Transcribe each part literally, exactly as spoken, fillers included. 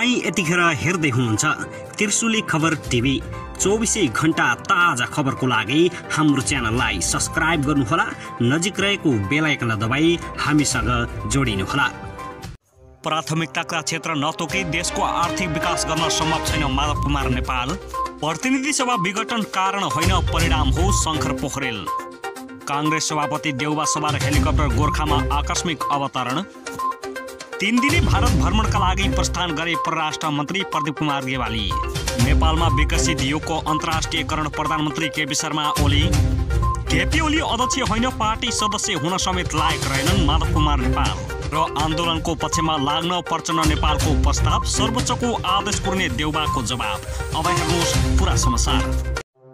तपाई यतिखेर हेर्दै हुनुहुन्छ त्रिशुली खबर टिभी। चौबीसै घण्टा ताजा खबरको लागि हाम्रो च्यानललाई सब्स्क्राइब गर्नुहोला, नजिक रहेको बेल आइकनलाई दबाई हामीसँग जोडिनुहोला। प्राथमिकताका क्षेत्र नतोकी देशको आर्थिक विकास गर्न सम्भव छैन माधव कुमार नेपाल। प्रतिनिधि सभा विघटन कारण होइन परिणाम हो शङ्कर पोखरेल। काङ्ग्रेस सभापति देउबा सवार हेलिकप्टर गोर्खामा आकस्मिक अवतरण। तीन दिने भारत भ्रमणका लागि प्रस्थान गरे परराष्ट्र मन्त्री प्रदीप कुमार गेवाली। नेपालमा विकसित योगको अन्तर्राष्ट्रियकरण प्रधानमन्त्री केपी शर्मा ओली। केपी ओली अध्यक्ष होइन पार्टी सदस्य हुन समेत लायक रहेनन् माधव कुमार नेपाल। र आन्दोलनको पक्षमा लाग्न प्रचण्ड नेपालको प्रस्ताव, सर्वोच्चको आदेश कुर्ने देउबाको जवाब। अब हेर्नुहोस् पुरा समाचार।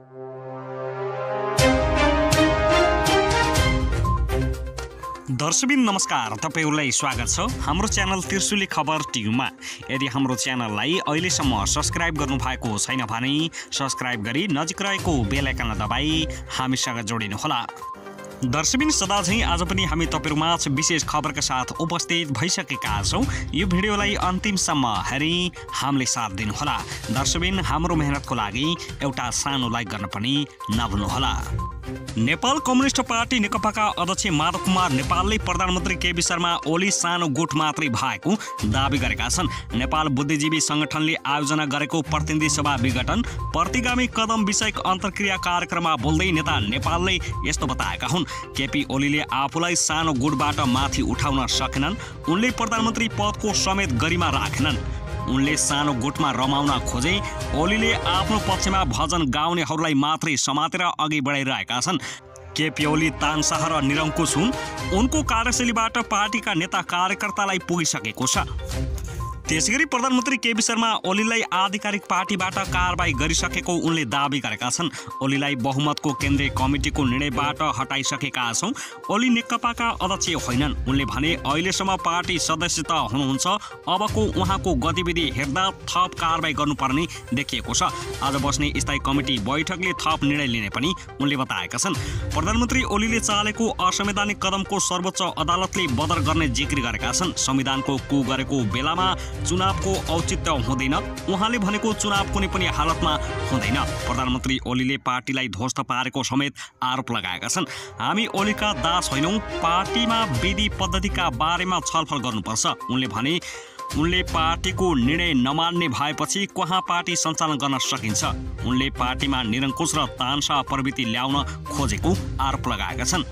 दर्शकबिन नमस्कार, तपाईहरुलाई स्वागत छ हाम्रो च्यानल त्रिशुली खबर टिभीमा। यदि हाम्रो च्यानललाई अहिलेसम्म सब्स्क्राइब गर्नु भएको छैन भने सब्स्क्राइब गरी नजिक रहेको बेल आइकनलाई दबाई हामीसँग जोडिनुहोला। दर्शकबिन सदा झैं आज पनि हामी तपाईहरुमाझ विशेष खबरका साथ उपस्थित भइसकेका छौं। यो भिडियोलाई अन्तिमसम्म हेरी हामीले साथ दिनुहोला। दर्शकबिन हाम्रो मेहनतको लागि एउटा सानो लाइक गर्न पनि नभुल्नुहोला। नेपाल कम्युनिस्ट पार्टी नेकपाका अध्यक्ष माधव कुमार नेपालले प्रधानमन्त्री केपी शर्मा ओली सानो गुट मात्रै भएको दाबी गरेका छन्। नेपाल बुद्धिजीवी संगठनले आयोजना गरेको प्रतिनिधि सभा विघटन प्रतिगामी कदम विषयक अन्तर्क्रिया कार्यक्रममा बोल्दै नेता नेपालले यस्तो बताएका हुन्। केपी ओलीले आफूलाई सानो गुटबाट माथि उठाउन सकेनन्, उनले प्रधानमन्त्री पदको समेत गरिमा राखेनन्। उनले सानो गुटमा रमाउन खोजे। ओलीले आफ्नो पक्षमा भजन गाउनेहरूलाई मात्रै समातेर अघि बढाइरहेका छन्। केपी ओली तानशाह र निरङ्कुश हुन्। उनको कार्यशैलीबाट पार्टीका नेता कार्यकर्तालाई पुगिसकेको छ। त्यसैगरी प्रधानमन्त्री केपी शर्मा ओलीलाई आधिकारिक पार्टीबाट कारबाही गरिसकेको उनले दाबी गरेका छन्। ओलीलाई बहुमतको केन्द्रीय कमिटीको निर्णयबाट हटाइसकेका छौं। ओली नेकपाका अध्यक्ष होइनन्। उनले भने अहिलेसम्म पार्टी सदस्य त हुनुहुन्छ, अबको उहाँको गतिविधि हेर्दा थप कारबाही गर्नुपर्ने देखिएको छ। आज बस्ने स्थायी कमिटी बैठकले थप निर्णय लिने पनि उनले बताएका छन्। प्रधानमन्त्री ओलीले चालेको असंवैधानिक कदमको सर्वोच्च अदालतले बदर गर्ने जिक्री गरेका छन्। संविधानको कु गरेको बेलामा चुनावको औचित्य हुँदैन। उहाँले भनेको चुनाव कुनै पनि हालतमा हुँदैन। प्रधानमन्त्री ओलीले पार्टीलाई ध्वस्त पारेको समेत आरोप लगाएका छन्। हामी ओलीका दास होइनौं, पार्टीमा विधि पद्धतिका बारेमा छलफल गर्नुपर्छ। उनले भने उनले पार्टीको निर्णय नमान्ने भएपछि कहाँ पार्टी सञ्चालन गर्न सकिन्छ। उनले पार्टीमा निरङ्कुश र तानशाह प्रवृत्ति ल्याउन खोजेको आरोप लगाएका छन्।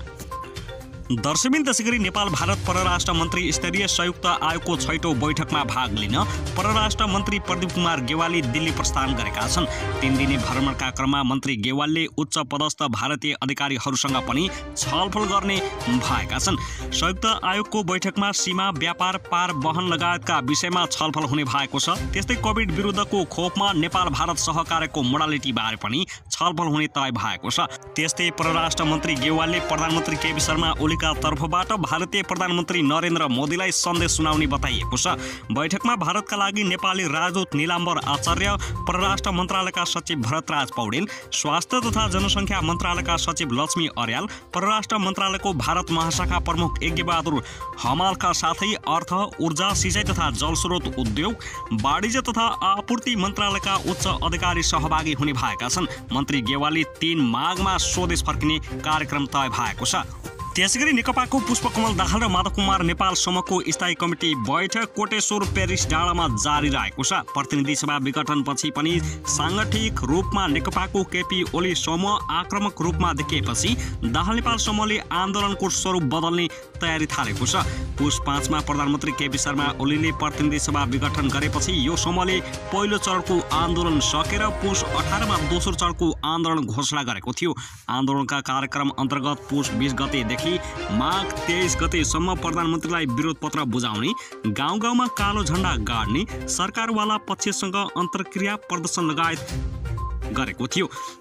दर्शकबिन त्यसैगरी नेपाल भारत परराष्ट्र मन्त्री स्तरीय संयुक्त आयोगको छैटौं बैठकमा भाग लिन परराष्ट्र मन्त्री प्रदीप कुमार गेवाली दिल्ली प्रस्थान गरेका छन्। तीन दिने भ्रमणका क्रममा मन्त्री गेवालले उच्च पदस्थ भारतीय अधिकारीहरूसँग पनि छलफल गर्ने भएका छन्। संयुक्त आयोगको बैठकमा सीमा, व्यापार, पार वहन लगायतका विषयमा छलफल हुने भएको छ। त्यस्तै कोभिड विरुद्धको खोपमा नेपाल भारत सहकार्यको मोडालिटी बारे पनि छलफल हुने तय भएको छ। त्यस्तै परराष्ट्र मन्त्री गेवालले प्रधानमन्त्री केपी शर्मा ओली का तर्फबाट भारतीय प्रधानमन्त्री नरेन्द्र मोदीलाई सन्देश सुनाउने बताइएको छ। बैठकमा भारतका लागि नेपाली राजदूत निलाम्बर आचार्य, परराष्ट्र मन्त्रालयका सचिव भरतराज पौडेल, स्वास्थ्य तथा जनसङ्ख्या मन्त्रालयका सचिव लक्ष्मी अर्याल, परराष्ट्र मन्त्रालयको भारत महाशाखा प्रमुख यज्ञबहादुर हमालका साथै अर्थ, ऊर्जा, सिँचाइ तथा जलस्रोत, उद्योग, वाणिज्य तथा आपूर्ति मन्त्रालयका उच्च अधिकारी सहभागी हुने भएका छन्। मन्त्री गेवाली तीन माघमा स्वदेश फर्किने कार्यक्रम तय भएको छ। त्यसैगरी नेकपाको पुष्पकमल दाहाल र माधव कुमार नेपाल समूहको स्थायी कमिटी बैठक कोटेश्वर पेरिस डाँडामा जारी रहेको छ। प्रतिनिधि सभा विघटनपछि पनि साङ्गठिक रूपमा नेकपाको केपी ओली समूह आक्रामक रूपमा देखिएपछि दाहाल नेपाल समूहले आन्दोलनको स्वरूप बदल्ने तयारी थालेको छ। पुष पाँचमा प्रधानमन्त्री केपी शर्मा ओलीले प्रतिनिधि सभा विघटन गरेपछि यो समूहले पहिलो चरणको आन्दोलन सकेर पुष अठारमा दोस्रो चरणको आन्दोलन घोषणा गरेको थियो। आन्दोलनका कार्यक्रम अन्तर्गत पुष बीस गतेदेखि माघ तेइस गतेसम्म प्रधानमन्त्रीलाई विरोध पत्र बुझाउने, गाउँ गाउँमा कालो झण्डा गाड्ने, सरकारवाला पक्षसँग अन्तर्क्रिया प्रदर्शन लगायत गरेको थियो।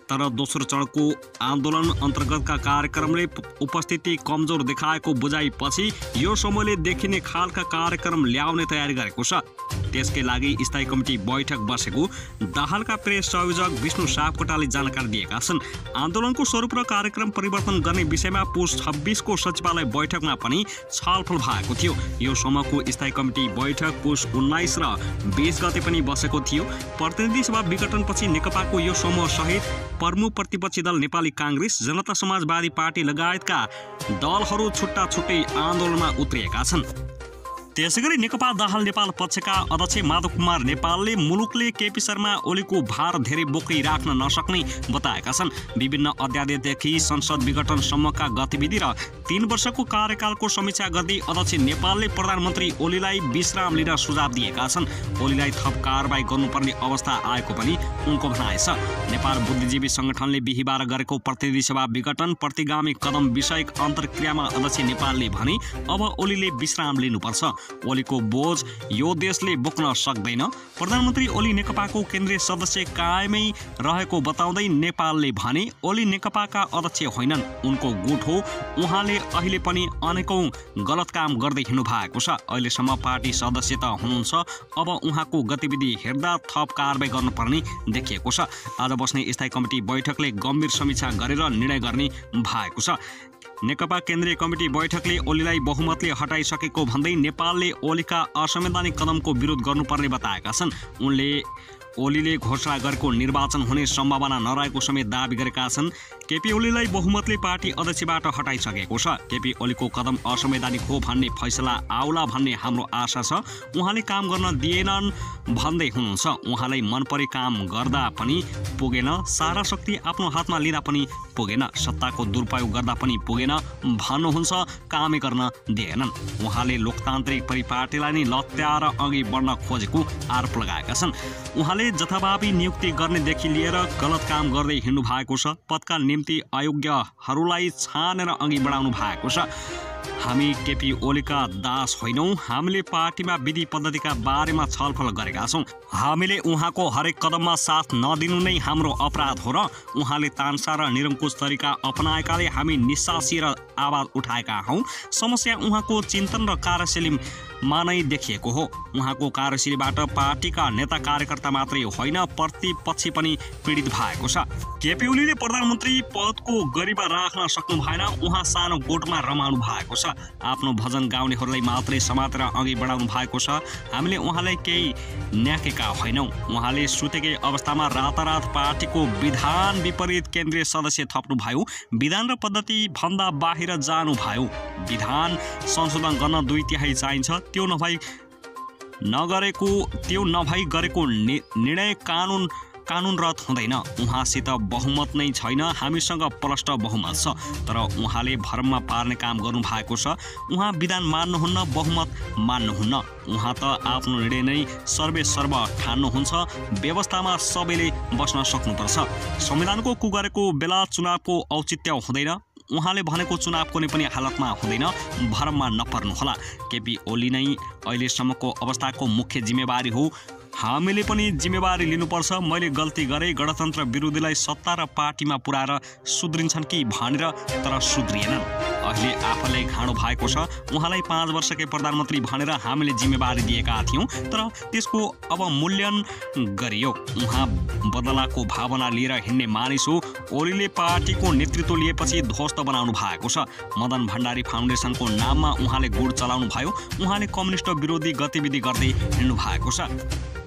तर दोस्रो चरणको आन्दोलन अन्तर्गतका कार्यक्रमले उपस्थिति कमजोर देखाएको बुझाइपछि यो समूहले देखिने खालका कार्यक्रम ल्याउने तयारी गरेको छ। त्यसकै लागि स्थायी कमिटी बैठक बसेको दाहालका प्रेस संयोजक विष्णु सापकोटाले जानकारी दिएका छन्। आन्दोलनको स्वरूप र कार्यक्रम परिवर्तन गर्ने विषयमा पुस छब्बीस को सचिवालय बैठकमा पनि छलफल भएको थियो। यो समूहको स्थायी कमिटी बैठक पुस उन्नाइस र बीस गते पनि बसेको थियो। प्रतिनिधि सभा विघटनपछि नेकपाको यो समूह सहित प्रमुख प्रतिपक्षी दल नेपाली कांग्रेस, जनता समाजवादी पार्टी लगायतका दलहरू छुट्टा छुट्टै आन्दोलनमा उत्रिएका छन्। त्यसैगरी नेकपा दाहाल नेपाल पक्षका अध्यक्ष माधव कुमार नेपालले मुलुकले केपी शर्मा ओलीको भार धेरै बोकै राख्न नसक्ने बताएका छन्। विभिन्न अध्यादेशदेखि संसद विघटनसम्मका गतिविधि र तीन वर्षको कार्यकालको समीक्षा गर्दै अध्यक्ष नेपालले प्रधानमन्त्री ओलीलाई विश्राम लिन सुझाव दिएका छन्। ओलीलाई थप कारबाही गर्नुपर्ने अवस्था आएको पनि उनको भनाइ छ। नेपाल बुद्धिजीवी संगठनले बिहिबार गरेको प्रतिनिधि सभा विघटन प्रतिगामी कदम विषयक अन्तर्क्रियामा अध्यक्ष नेपालले भने अब ओलीले विश्राम लिनुपर्छ। ओलीको बोझ यो देशले बोक्न सक्दैन। प्रधानमन्त्री ओली नेकपाको केन्द्रीय सदस्य कायमै रहेको बताउँदै नेपालले भने ओली नेकपाका अध्यक्ष होइनन्, उनको गुट हो। उहाँले अहिले पनि अनेकौं गलत काम गर्दै हिँड्नु भएको छ। अहिलेसम्म पार्टी सदस्य त हुनुहुन्छ, अब उहाँको गतिविधि हेर्दा थप कारबाही गर्नुपर्ने देखिएको छ। आज बस्ने स्थायी कमिटी बैठकले गम्भीर समीक्षा गरेर निर्णय गर्ने भएको छ। नेकपा केन्द्रीय कमिटी बैठकले ओलीलाई बहुमतले हटाइसकेको भन्दै नेपालले ओलीका असंवैधानिक कदमको विरोध गर्नुपर्ने बताएका छन्। उनले ओलीले घोषणा गरेको निर्वाचन हुने सम्भावना नरहेको समेत दावी गरेका छन्। केपी ओलीलाई बहुमतले पार्टी अध्यक्षबाट हटाइसकेको छ। केपी ओलीको कदम असंवैधानिक हो भन्ने फैसला आउला भन्ने हाम्रो आशा छ। उहाँले काम गर्न दिएनन् भन्दै हुनुहुन्छ। उहाँलाई मनपरी काम गर्दा पनि पुगेन, सारा शक्ति आफ्नो हातमा लिँदा पनि पुगेन, सत्ताको दुरुपयोग गर्दा पनि पुगेन भन्नुहुन्छ, कामै गर्न दिएनन्। उहाँले लोकतान्त्रिक परिपाटीलाई नै लत्याएर अघि बढ्न खोजेको आरोप लगाएका छन्। उहाँले जथाभावी नियुक्ति गर्नेदेखि लिएर गलत काम गर्दै हिँड्नु भएको छ। पदका निम्ति अयोग्यहरूलाई छानेर अघि बढाउनु भएको छ। हामी केपी ओलीका दास होइनौं। हामीले पार्टीमा विधि पद्धतिका बारेमा छलफल गरेका छौं। हामीले उहाँको हरेक कदममा साथ नदिनु नै हाम्रो अपराध हो र उहाँले तानसा र निरङ्कुश तरिका अपनाएकाले हामी निस्सासिएर आवाज उठाएका हौं। समस्या उहाँको चिन्तन र कार्यशैलीमा नै देखिएको हो। उहाँको कार्यशैलीबाट पार्टीका नेता कार्यकर्ता मात्रै होइन, प्रतिपक्षी पनि पीडित भएको छ। केपी ओलीले प्रधानमन्त्री पदको गरिमा राख्न सक्नु भएन। उहाँ सानो गोठमा रमाउनु भएको छ। आफ्नो भजन गाउनेहरूलाई मात्रै समातेर अघि बढाउनु भएको छ। हामीले उहाँलाई केही न्याकेका होइनौं। उहाँले सुतेकै अवस्थामा रातारात पार्टीको विधान विपरीत केन्द्रीय सदस्य थप्नु भयो। विधान र पद्धति भन्दा बाहिर जानु भयो। विधान संशोधन गर्न दुई तिहाई चाहिन्छ। त्यो नभई नगरेको त्यो नभई गरेको निर्णय कानुन कानुनरत हुँदैन। उहाँसित बहुमत नै छैन, हामीसँग प्रष्ट बहुमत छ। तर उहाँले भरममा पार्ने काम गर्नु भएको छ। उहाँ विधान मान्नुहुन्न, बहुमत मान्नुहुन्न। उहाँ त आफ्नो निर्णय नै सर्वे सर्व ठान्नुहुन्छ। व्यवस्थामा सबैले बस्न सक्नुपर्छ। संविधानको कुगरेको बेला चुनावको औचित्य हुँदैन। उहाँले भनेको चुनाव कुनै पनि हालतमा हुँदैन। भरममा नपर्नुहोला। केपी ओली नै अहिलेसम्मको अवस्थाको मुख्य जिम्मेवारी हो। हामीले पनि जिम्मेवारी लिनुपर्छ। मैले गल्ती गरेँ, गणतन्त्र विरोधीलाई सत्ता र पार्टीमा पुर्याएर सुध्रिन्छन् कि भनेर, तर सुध्रिएनन्। अहिले आफूलाई घाँडो भएको छ। उहाँलाई पाँच वर्षकै प्रधानमन्त्री भनेर हामीले जिम्मेवारी दिएका थियौँ, तर त्यसको अवमूल्यन गरियो। उहाँ बदलाको भावना लिएर हिँड्ने मानिस हो। ओलीले पार्टीको नेतृत्व लिएपछि ध्वस्त बनाउनु भएको छ। मदन भण्डारी फाउन्डेसनको नाममा उहाँले गुड चलाउनु भयो। उहाँले कम्युनिस्ट विरोधी गतिविधि गर्दै हिँड्नु भएको छ।